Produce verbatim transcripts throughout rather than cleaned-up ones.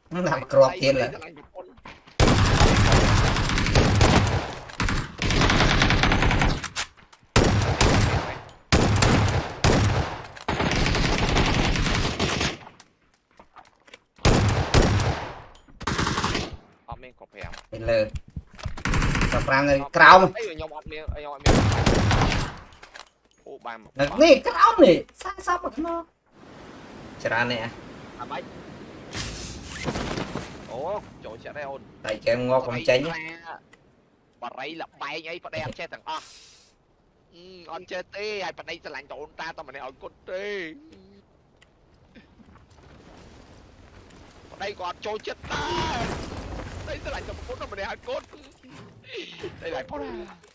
nó làm crop kia là mình lờ tập ra người cao nè cao nè sao sao mà nó chả nè ủa trời sẽ đây ôn tại cho em ngọt không cháy bà rây là bay ngay bà đây anh chơi thằng o anh chơi tê ai bà đây sẽ lạnh trộn ta tao mà này ở con tê bà đây còn trôi chết ta đây sẽ lạnh trộn một con mà này ăn cốt đây lại phốt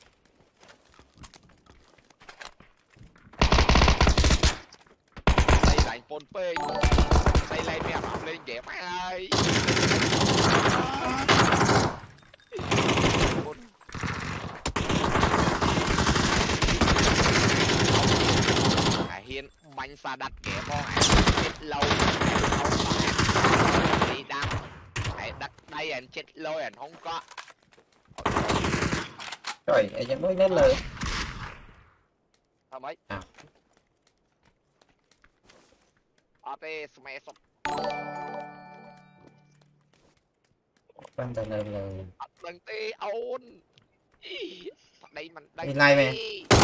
đây lại phôn phê đây lên mẹ bảo lên ghẻ máy ơi hiên bánh xa đặt kẻ mong anh chết lâu đi đăng hãy đặt đây anh chết lâu anh không có rồi em mới đến lời sao mấy à ở đây smash quan trọng là đừng tê ôn đây mình đây này mẹ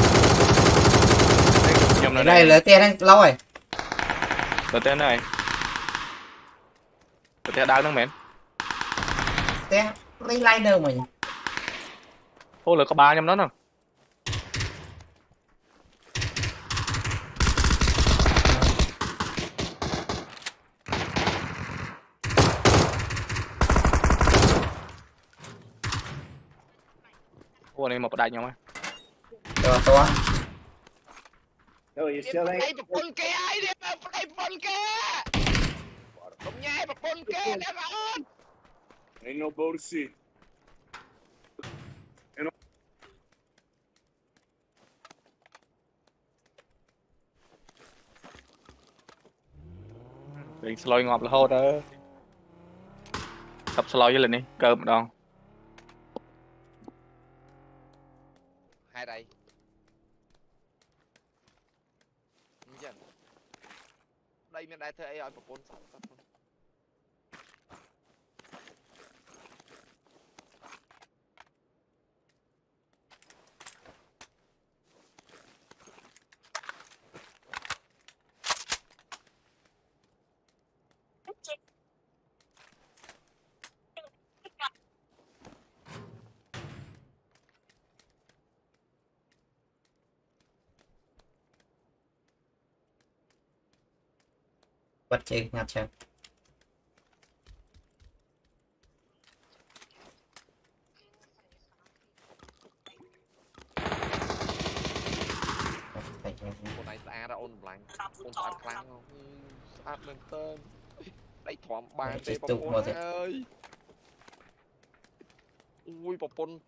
nhầm này này lỡ tiền lâu rồi lỡ tiền này lỡ tiền đau nó mến tiền lấy like đâu mình ô lỡ có ba nhầm đó nè ô này một đại nhau á rồi to rồi đây một con kia ai đi đây con kia không nhai một con kia để mà ơn ain't no boat to see đừng slow ngọt là hô đó tập slow với lên đi cơ một đòn hai đây đây mình đã thấy ai một con sẵn bắt chơi nhặt chơi con này xa ra ôn lạnh ôn sạch lạnh không sạch lên tên đây thoáng bàn để bọc ôn ơi ui bọc ôn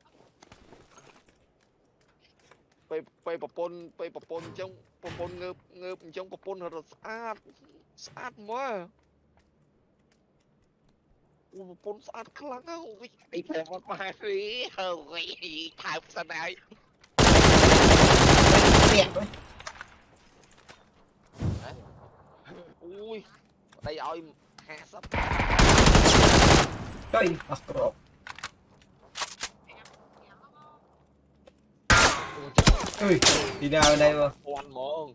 ไปไปปะปนไปปะปนจังปะปนเงือบเงือบจังปะปนเราสะอาดสะอาดมั้ยโอ้ปะปนสะอาดครั้งอ่ะโอ้ยไอ้แผลมันมาสิเฮ้ยถ่ายสนายเปลี่ยนด้วยอุ้ยđây ơi hạ sắp đây à cỏ ui đi nào đây mà con mong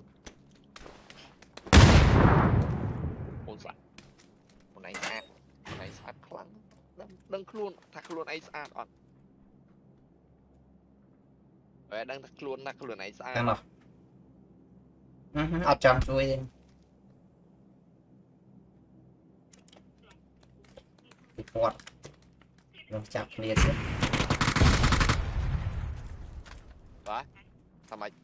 con sạch con này sạch con này sạch lắm đăng luôn thật luôn ấy sạch on về đăng thật luôn thật luôn ấy sạch nào ở trong tôi quạt nó chặt liệt đó sao mà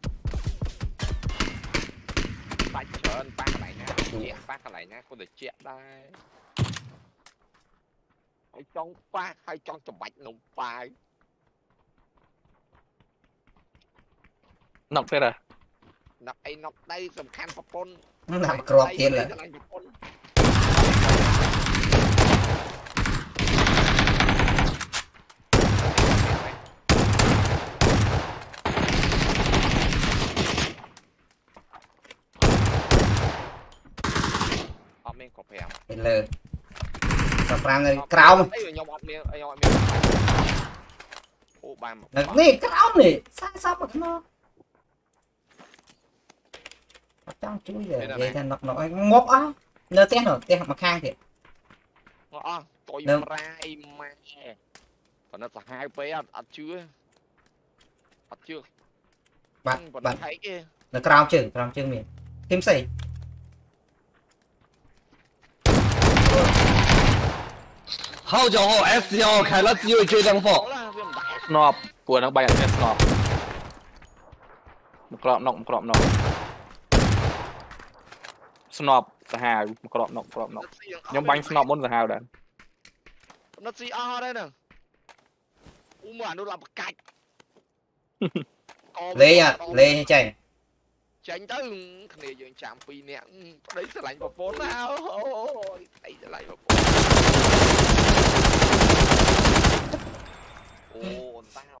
phải chọn ba cái này nè chẹt ba cái này nè con để chẹt đây hay trong ba hay trong chùm bạch nồng bài nọc thế rồi nọc ấy nọc đây tầm khăn phập pôn nó làm crop kia là លើចាប់ប្រាំនៅក្រោមអីខ្ញុំអត់មានខ្ញុំអត់មានអូបាននេះក្រោមនេះសាសាប់មកនោះអត់ចង់ជួយទេនិយាយថាណុកណុកឲ្យងប់អស់នៅផ្ទះនោះផ្ទះមកខាងទៀតអស់តុយប្រាអីម៉ែប៉ុន្តែសាហាវពេកអត់អត់ជឿអត់ជឿបាទប៉ុន្បាតែទហែកទេនៅក្រោមជើងក្រោមជើងមានធីមស្អី号角后 S 幺开了机会追灯炮。 ស្នប់ព្រោះហ្នឹងបាយអត់មានស្នប់មកក្របណុកមកក្របណុកស្នប់សាហាវមកក្របណុកក្របណុកខ្ញុំបាញ់ស្នប់មុនសាហាវដែរ nó xì o đây nè u mà nó làm cạch លេងលេងចេញ tránh tớiគ្នាយើងចាំពីរនាក់ប្តីស្រឡាញ់ប្រពន្ធណាអូយប្តីស្រឡាញ់ប្រពន្ធ